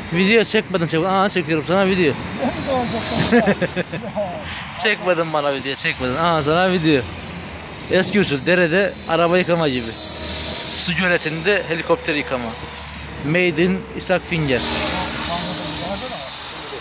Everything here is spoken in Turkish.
Video çekmedin çekmedin. Aa çekiyorum sana video. Çekmedin bana video çekmedin. Aa sana video. Eski usul derede araba yıkama gibi. Su göletinde helikopter yıkama. Made in İshak Finger.